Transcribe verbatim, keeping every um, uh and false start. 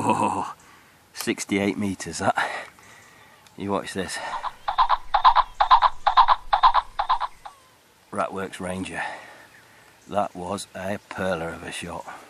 Oh, sixty-eight metres that. You watch this. Ratworks Ranger. That was a perler of a shot.